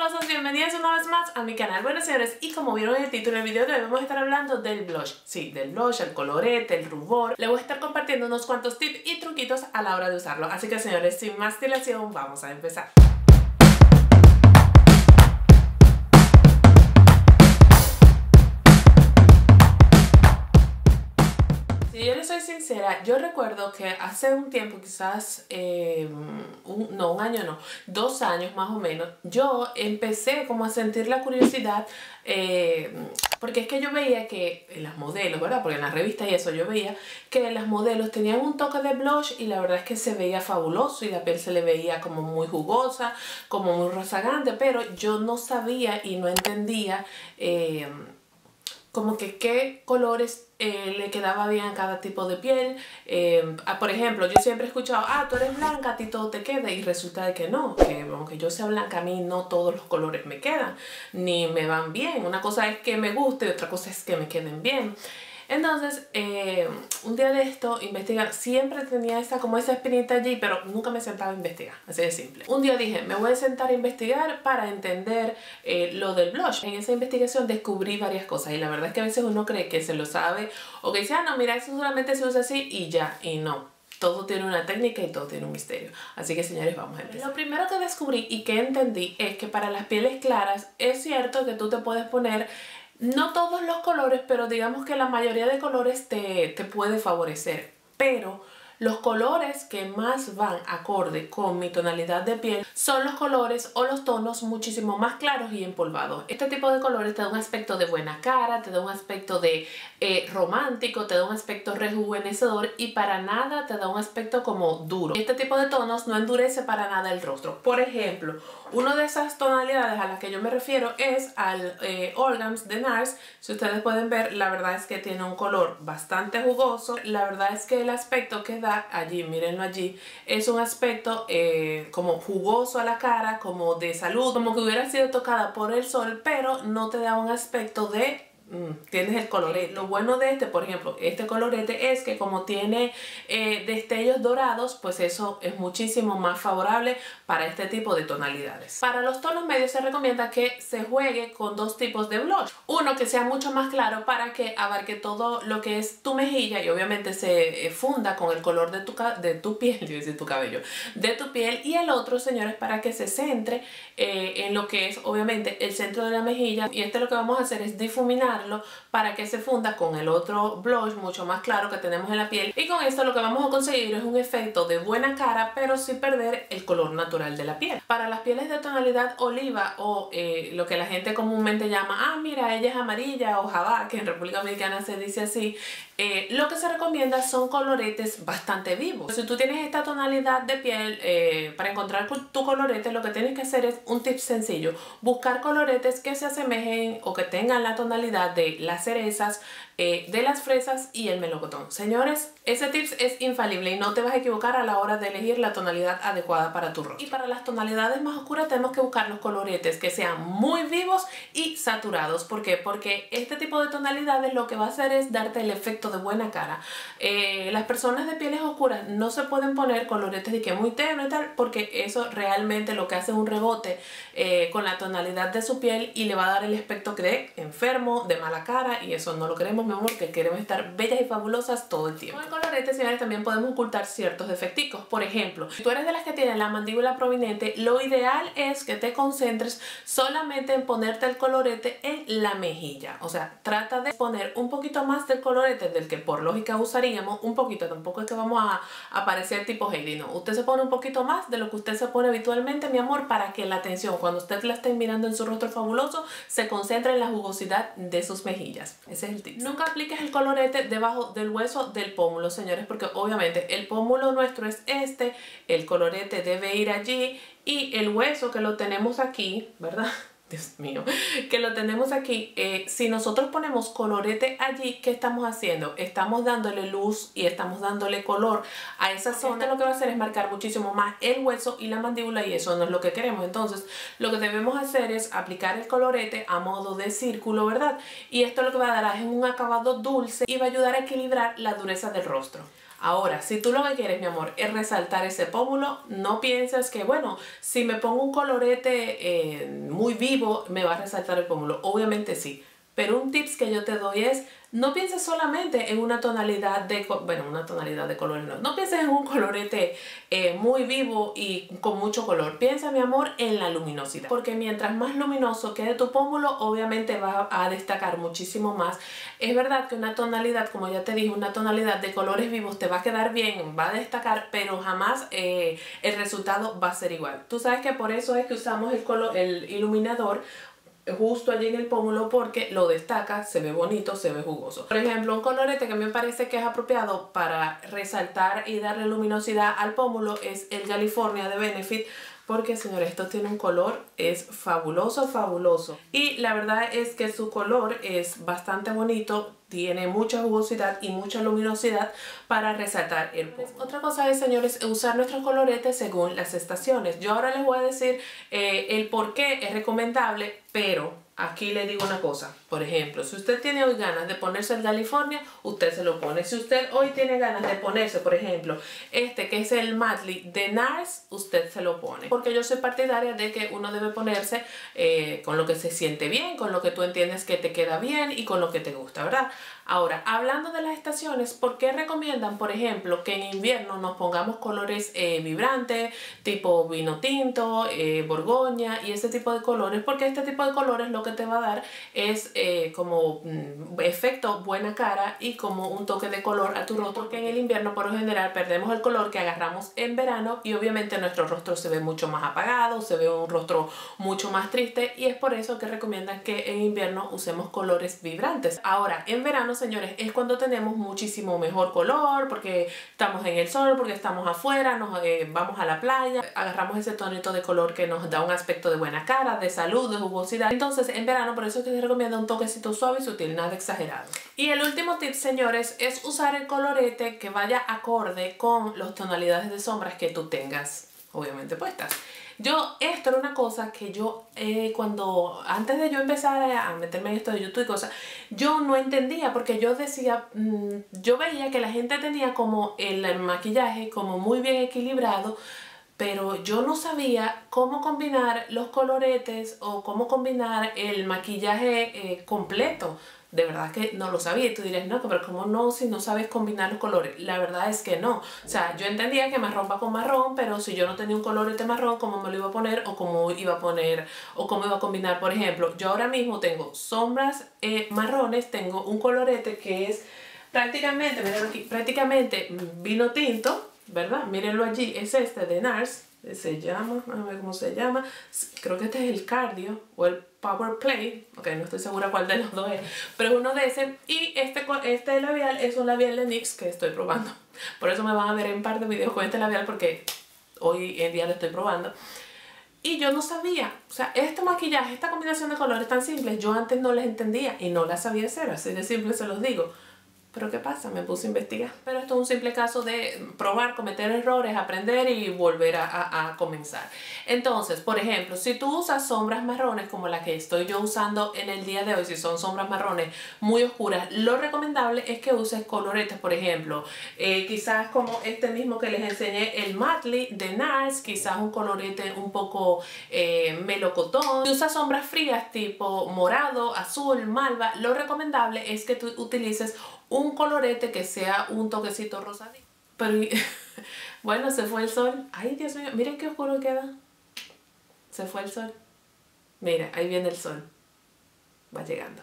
hermosos, bienvenidos una vez más a mi canal. Bueno señores, y como vieron en el título del video de hoy vamos a estar hablando del blush. Sí, del blush, el colorete, el rubor. Le voy a estar compartiendo unos cuantos tips y truquitos a la hora de usarlo. Así que señores, sin más dilación, vamos a empezar. Si yo les soy sincera, yo recuerdo que hace un tiempo, quizás, un año no, 2 años más o menos, yo empecé como a sentir la curiosidad, porque es que yo veía que en las modelos, ¿verdad? Porque en las revistas y eso yo veía que las modelos tenían un toque de blush y la verdad es que se veía fabuloso y la piel se le veía como muy jugosa, como muy rozagante, pero yo no sabía y no entendía como que qué colores le quedaba bien a cada tipo de piel. Por ejemplo, yo siempre he escuchado, tú eres blanca, a ti todo te queda, y resulta de que no, que aunque yo sea blanca, a mí no todos los colores me quedan, ni me van bien. Una cosa es que me guste y otra cosa es que me queden bien. Entonces, un día de esto, investigar, siempre tenía como esa espinita allí, pero nunca me sentaba a investigar, así de simple. Un día dije, me voy a sentar a investigar para entender lo del blush. En esa investigación descubrí varias cosas y la verdad es que a veces uno cree que se lo sabe o que dice, no, mira, eso solamente se usa así y ya, y no. Todo tiene una técnica y todo tiene un misterio. Así que señores, vamos a empezar. Lo primero que descubrí y que entendí es que para las pieles claras es cierto que tú te puedes poner no todos los colores, pero digamos que la mayoría de colores te puede favorecer. Pero los colores que más van acorde con mi tonalidad de piel son los colores o los tonos muchísimo más claros y empolvados. Este tipo de colores te da un aspecto de buena cara, te da un aspecto de romántico, te da un aspecto rejuvenecedor y para nada te da un aspecto como duro. Este tipo de tonos no endurece para nada el rostro. Por ejemplo, una de esas tonalidades a las que yo me refiero es al Orgams de NARS. Si ustedes pueden ver, la verdad es que tiene un color bastante jugoso. La verdad es que el aspecto que da allí, mírenlo allí, es un aspecto como jugoso a la cara, como de salud, como que hubiera sido tocada por el sol, pero no te da un aspecto de tienes el colorete. Lo bueno de este, por ejemplo, este colorete es que como tiene destellos dorados, pues eso es muchísimo más favorable para este tipo de tonalidades. Para los tonos medios se recomienda que se juegue con dos tipos de blush. Uno que sea mucho más claro para que abarque todo lo que es tu mejilla y obviamente se funda con el color de tu piel, yo decir tu cabello, de tu piel, y el otro, señores, para que se centre en lo que es obviamente el centro de la mejilla, y lo que vamos a hacer es difuminar para que se funda con el otro blush mucho más claro que tenemos en la piel, y con esto lo que vamos a conseguir es un efecto de buena cara pero sin perder el color natural de la piel. Para las pieles de tonalidad oliva o lo que la gente comúnmente llama, mira, ella es amarilla o jabá, que en República Dominicana se dice así, lo que se recomienda son coloretes bastante vivos. Si tú tienes esta tonalidad de piel, para encontrar tu colorete lo que tienes que hacer es un tip sencillo: buscar coloretes que se asemejen o que tengan la tonalidad de las cerezas, de las fresas y el melocotón. Señores, ese tip es infalible y no te vas a equivocar a la hora de elegir la tonalidad adecuada para tu rostro. Y para las tonalidades más oscuras tenemos que buscar los coloretes que sean muy vivos y saturados. ¿Por qué? Porque este tipo de tonalidades lo que va a hacer es darte el efecto de buena cara. Las personas de pieles oscuras no se pueden poner coloretes de que muy tenue y tal, porque eso realmente lo que hace es un rebote con la tonalidad de su piel y le va a dar el aspecto de enfermo, de mala cara, y eso no lo queremos, mi amor, que queremos estar bellas y fabulosas todo el tiempo. Con el colorete, señores, también podemos ocultar ciertos defecticos. Por ejemplo, si tú eres de las que tienen la mandíbula prominente, lo ideal es que te concentres solamente en ponerte el colorete en la mejilla. O sea, trata de poner un poquito más del colorete del que por lógica usaríamos, un poquito, tampoco es que vamos a parecer tipo Heidi, no. Usted se pone un poquito más de lo que usted se pone habitualmente, mi amor, para que la atención, cuando usted la esté mirando en su rostro fabuloso, se concentre en la jugosidad de sus mejillas. Ese es el tip. Nunca apliques el colorete debajo del hueso del pómulo, señores, porque obviamente el pómulo nuestro es este, el colorete debe ir allí y el hueso que lo tenemos aquí, ¿verdad? Dios mío, que lo tenemos aquí. Si nosotros ponemos colorete allí, ¿qué estamos haciendo? Estamos dándole luz y estamos dándole color a esa zona. Esto lo que va a hacer es marcar muchísimo más el hueso y la mandíbula, y eso no es lo que queremos. Entonces, lo que debemos hacer es aplicar el colorete a modo de círculo, ¿verdad? Y esto lo que va a dar es un acabado dulce y va a ayudar a equilibrar la dureza del rostro. Ahora, si tú lo que quieres, mi amor, es resaltar ese pómulo, no pienses que, bueno, si me pongo un colorete muy vivo, me va a resaltar el pómulo. Obviamente sí. Pero un tips que yo te doy es, no pienses solamente en una tonalidad de, una tonalidad de color, no pienses en un colorete muy vivo y con mucho color. Piensa, mi amor, en la luminosidad. Porque mientras más luminoso quede tu pómulo, obviamente va a destacar muchísimo más. Es verdad que una tonalidad, como ya te dije, una tonalidad de colores vivos te va a quedar bien, va a destacar, pero jamás el resultado va a ser igual. Tú sabes que por eso es que usamos el iluminador justo allí en el pómulo, porque lo destaca, se ve bonito, se ve jugoso. Por ejemplo, un colorete que me parece que es apropiado para resaltar y darle luminosidad al pómulo es el California de Benefit, porque, señores, esto tiene un color, es fabuloso, fabuloso. Y la verdad es que su color es bastante bonito, tiene mucha jugosidad y mucha luminosidad para resaltar el pómulo. Otra cosa es, señores, usar nuestros coloretes según las estaciones. Yo ahora les voy a decir el por qué es recomendable, pero aquí le digo una cosa. Por ejemplo, si usted tiene hoy ganas de ponerse el California, usted se lo pone. Si usted hoy tiene ganas de ponerse, por ejemplo, este que es el Madly de NARS, usted se lo pone. Porque yo soy partidaria de que uno debe ponerse con lo que se siente bien, con lo que tú entiendes que te queda bien y con lo que te gusta, ¿verdad? Ahora, hablando de las estaciones, ¿por qué recomiendan, por ejemplo, que en invierno nos pongamos colores vibrantes, tipo vino tinto, borgoña y ese tipo de colores? Porque este tipo de colores lo que te va a dar es como efecto buena cara y como un toque de color a tu rostro, porque en el invierno por lo general perdemos el color que agarramos en verano y obviamente nuestro rostro se ve mucho más apagado, se ve un rostro mucho más triste, y es por eso que recomiendan que en invierno usemos colores vibrantes. Ahora, en verano, señores, es cuando tenemos muchísimo mejor color, porque estamos en el sol, porque estamos afuera, vamos a la playa, agarramos ese tonito de color que nos da un aspecto de buena cara, de salud, de jugosidad. Entonces, en verano, por eso es que se recomienda un toquecito suave y sutil, nada exagerado. Y el último tip, señores, es usar el colorete que vaya acorde con las tonalidades de sombras que tú tengas, obviamente, puestas. Esto era una cosa que yo, antes de yo empezar a meterme en esto de YouTube y cosas, yo no entendía, porque yo decía, yo veía que la gente tenía como el maquillaje como muy bien equilibrado, pero yo no sabía cómo combinar los coloretes o cómo combinar el maquillaje completo. De verdad que no lo sabía. Y tú dirás, no, pero ¿cómo no si no sabes combinar los colores? La verdad es que no. O sea, yo entendía que marrón va con marrón, pero si yo no tenía un colorete marrón, ¿cómo me lo iba a poner? O cómo iba a poner, o cómo iba a combinar. Por ejemplo, yo ahora mismo tengo sombras marrones, tengo un colorete que es prácticamente, miren aquí, prácticamente vino tinto, ¿verdad? Mírenlo allí, es este de NARS. Se llama, a ver cómo se llama, creo que este es el Cardio o el Power Play, ok, no estoy segura cuál de los dos es, pero es uno de ese. Y este labial es un labial de NYX que estoy probando, por eso me van a ver en un par de videos con este labial, porque hoy en día lo estoy probando. Y yo no sabía, o sea, este maquillaje, esta combinación de colores tan simples, yo antes no les entendía y no las sabía hacer, así de simple se los digo. Pero ¿qué pasa? Me puse a investigar. Pero esto es un simple caso de probar, cometer errores, aprender y volver a comenzar. Entonces, por ejemplo, si tú usas sombras marrones como la que estoy yo usando en el día de hoy, si son sombras marrones muy oscuras, lo recomendable es que uses coloretes, por ejemplo, quizás como este mismo que les enseñé, el Madly de NARS, quizás un colorete un poco melocotón. Si usas sombras frías tipo morado, azul, malva, lo recomendable es que tú utilices un colorete que sea un toquecito rosadito. Pero bueno, se fue el sol. Ay, Dios mío, miren qué oscuro queda. Se fue el sol. Mira, ahí viene el sol. Va llegando.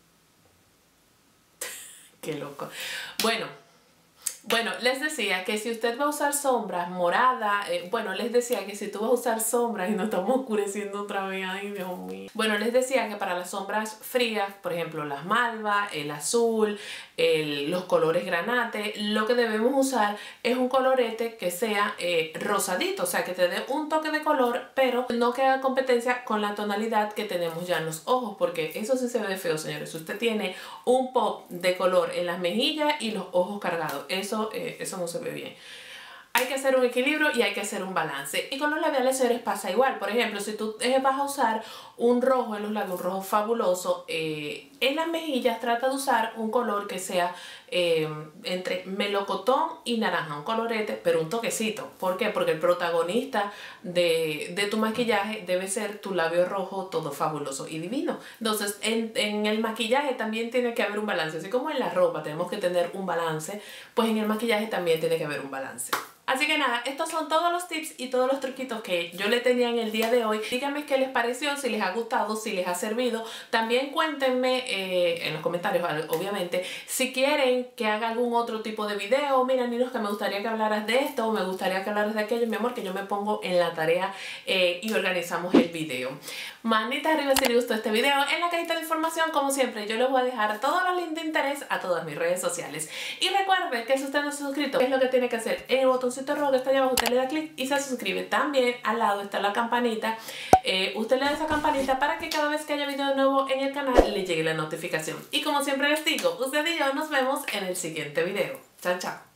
Qué loco. Bueno, les decía que si usted va a usar sombras moradas, les decía que si tú vas a usar sombras y nos estamos oscureciendo otra vez, ay Dios mío. Bueno, les decía que para las sombras frías, por ejemplo las malva, el azul, los colores granate, lo que debemos usar es un colorete que sea rosadito, o sea que te dé un toque de color, pero no que haga competencia con la tonalidad que tenemos ya en los ojos, porque eso sí se ve feo, señores. Usted tiene un pop de color en las mejillas y los ojos cargados, eso no se ve bien. hay que hacer un equilibrio y hay que hacer un balance. Y con los labiales, señores, pasa igual. Por ejemplo, si tú vas a usar un rojo en los labios, un rojo fabuloso, en las mejillas trata de usar un color que sea entre melocotón y naranja, un colorete, pero un toquecito. ¿Por qué? Porque el protagonista de tu maquillaje debe ser tu labio rojo, todo fabuloso y divino. Entonces, en el maquillaje también tiene que haber un balance. Así como en la ropa tenemos que tener un balance, pues en el maquillaje también tiene que haber un balance. Así que nada, estos son todos los tips y todos los truquitos que yo le tenía en el día de hoy. Díganme qué les pareció, si les ha gustado, si les ha servido. También cuéntenme en los comentarios, obviamente, si quieren que haga algún otro tipo de video. Mira, Ninos, que me gustaría que hablaras de esto o me gustaría que hablaras de aquello, mi amor, que yo me pongo en la tarea y organizamos el video. Manita arriba si les gustó este video. En la cajita de información, como siempre, yo les voy a dejar todos los links de interés a todas mis redes sociales. Y recuerden que si usted no se ha suscrito, es lo que tiene que hacer en el botoncito rojo que está allá abajo, usted le da clic y se suscribe. También al lado está la campanita, usted le da esa campanita para que cada vez que haya video nuevo en el canal le llegue la notificación. Y como siempre les digo, usted y yo nos vemos en el siguiente video. Chao, chao.